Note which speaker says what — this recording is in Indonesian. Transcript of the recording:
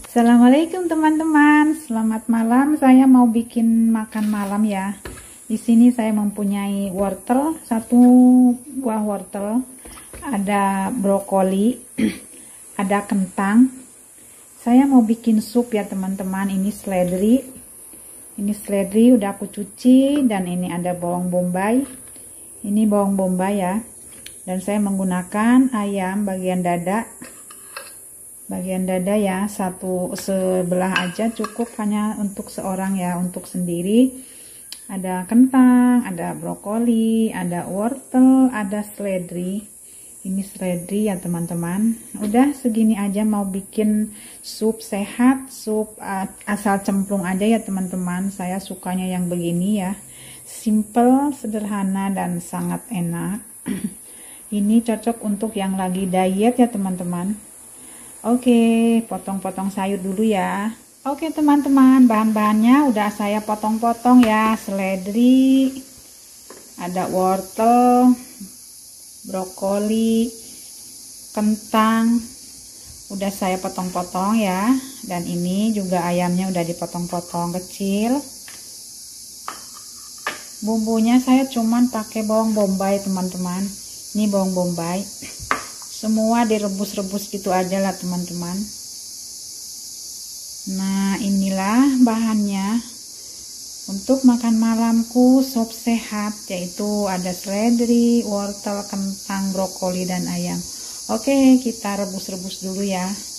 Speaker 1: Assalamualaikum teman-teman, selamat malam. Saya mau bikin makan malam ya. Di sini saya mempunyai wortel, satu buah wortel, ada brokoli, ada kentang. Saya mau bikin sup ya teman-teman. Ini seledri udah aku cuci, dan ini ada bawang bombay. Ini bawang bombay ya. Dan saya menggunakan ayam bagian dada ya, satu sebelah aja cukup, hanya untuk seorang ya, untuk sendiri. Ada kentang, ada brokoli, ada wortel, ada seledri. Ini seledri ya teman-teman. Udah segini aja mau bikin sup sehat, sup asal cemplung aja ya teman-teman. Saya sukanya yang begini ya, simple, sederhana, dan sangat enak. Ini cocok untuk yang lagi diet ya teman-teman. Oke, potong-potong sayur dulu ya. Oke teman-teman, bahan-bahannya udah saya potong-potong ya. Seledri, ada wortel, brokoli, kentang, udah saya potong-potong ya. Dan ini juga ayamnya udah dipotong-potong kecil. Bumbunya saya cuman pakai bawang bombay teman-teman. Ini bawang bombay. Semua direbus-rebus gitu aja lah teman-teman. Nah, inilah bahannya untuk makan malamku sup sehat, yaitu ada seledri, wortel, kentang, brokoli, dan ayam. Oke, kita rebus-rebus dulu ya.